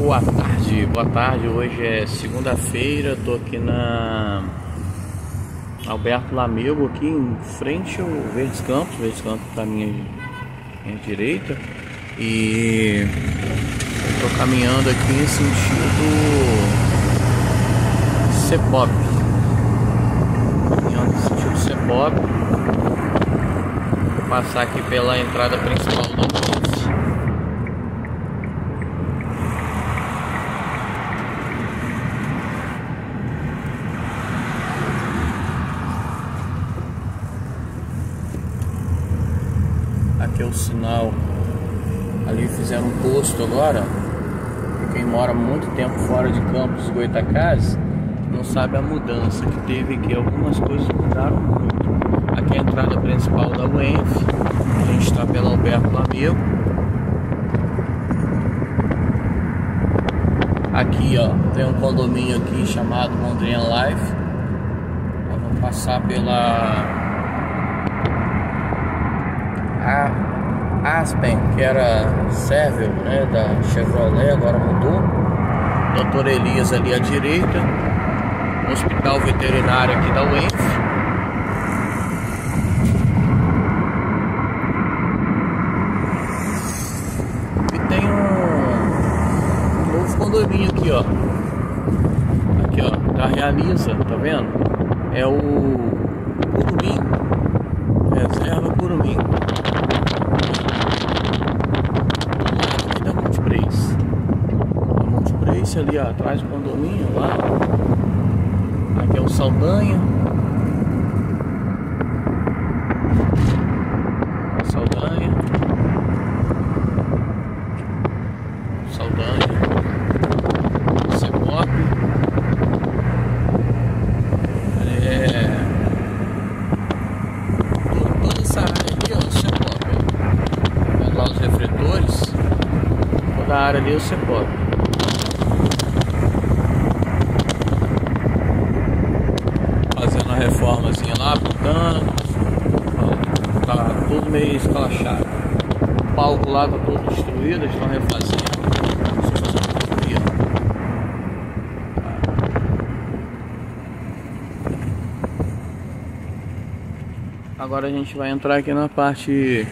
Boa tarde. Hoje é segunda-feira, tô aqui na Alberto Lamego, aqui em frente ao Verdes Campos tá à minha direita, e eu tô caminhando aqui em sentido Cepop, vou passar aqui pela entrada principal do UENF. Aqui é o sinal, ali fizeram um posto agora. Quem mora muito tempo fora de Campos do Goytacazes não sabe a mudança que teve aqui. Algumas coisas mudaram muito. Aqui é a entrada principal da UENF, a gente está pela Alberto Lamego. Aqui ó, tem um condomínio aqui chamado Londrina Life. Nós vamos passar pela Aspen, que era Servel, né, da Chevrolet, agora mudou. Dr. Elias ali à direita, hospital veterinário aqui da UENF. E tem um novo condomínio aqui, ó. Aqui, ó, da Realiza, tá vendo? É o Curumim, Reserva Curumim. Ali ó, atrás do condomínio lá. Aqui é o Saldanha. Saldanha. Cepop. Toda essa área aqui, ó, Cepop. Lá os refletores. Toda a área ali é o Cepop. Fazendo a reformazinha lá, pintando. Tá tudo meio escalachado. O palco lá tá todo destruído, eles estão refazendo. Agora a gente vai entrar aqui na parte.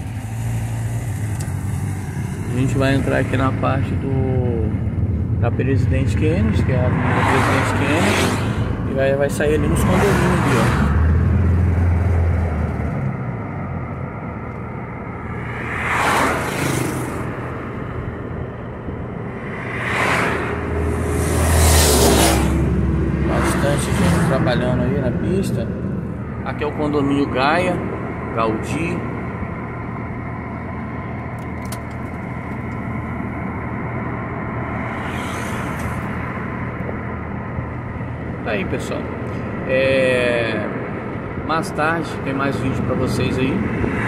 Da Presidente Kennedy, que é a Avenida Presidente Kennedy. E aí vai sair ali nos condomínios ali, ó. Bastante gente trabalhando aí na pista. Aqui é o condomínio Gaia, Gaudí. Tá aí, pessoal. Mais tarde tem mais vídeo pra vocês aí.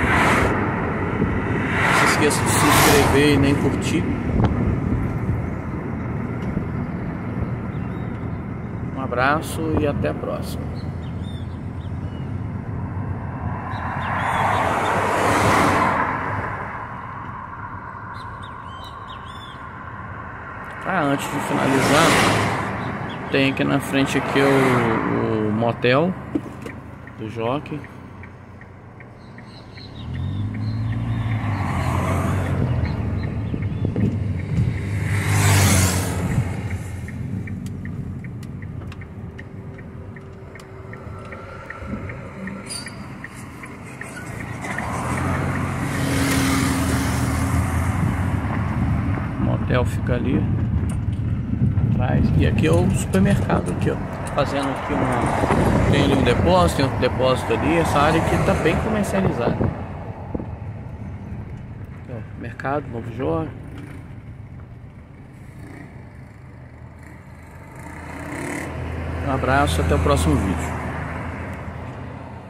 Não se esqueça de se inscrever e nem curtir. Um abraço e até a próxima. Antes de finalizar, tem aqui na frente aqui o motel do Jockey. O motel fica ali atrás. E aqui é o supermercado aqui, ó. Fazendo aqui tem ali um depósito, tem outro depósito ali. Essa área aqui tá bem comercializada. Aqui, ó, mercado, Novo Jorge. Um abraço, até o próximo vídeo.